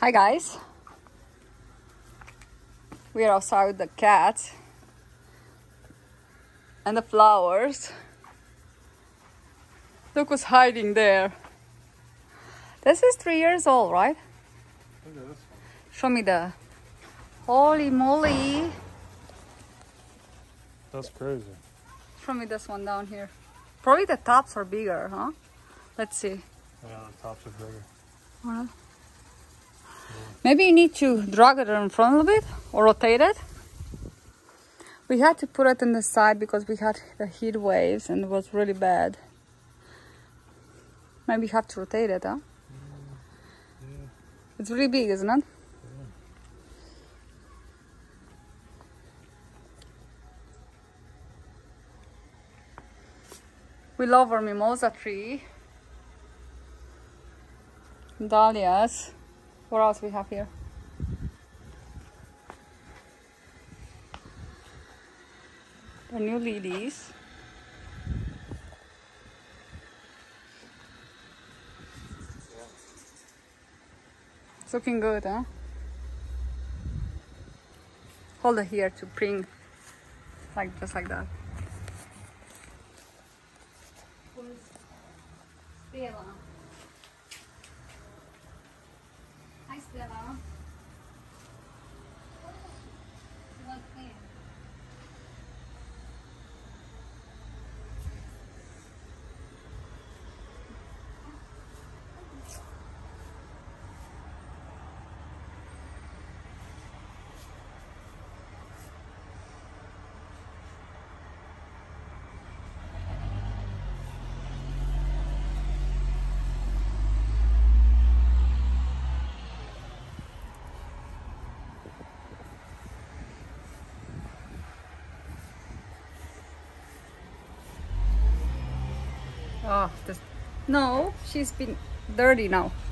Hi guys, we are outside with the cat and the flowers. Look who's hiding there. This is 3 years old, right? Look at this one. Show me the... Holy moly! That's crazy. Show me this one down here. Probably the tops are bigger, huh? Let's see. Yeah, the tops are bigger. Well, maybe you need to drag it in front a little bit or rotate it. We had to put it in the side because we had the heat waves and it was really bad. Maybe you have to rotate it, huh? Yeah. It's really big, isn't it? Yeah. We love our mimosa tree. Dahlias. What else we have here? The new lilies. It's looking good, huh? Hold it here to bring, like just like that. Stella. Hi, Stella. Oh, this... No, she's been dirty now.